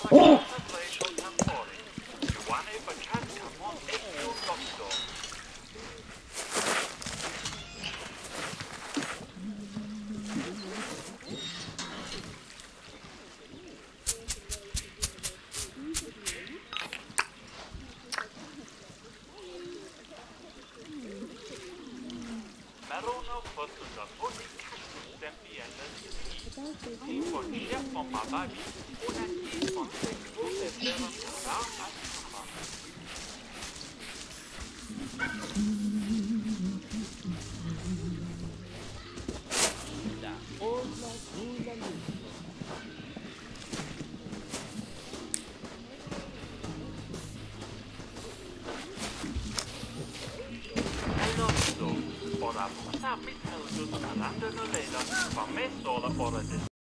Ora, sa mitt hus utan att det nu leder, var med så eller bara det.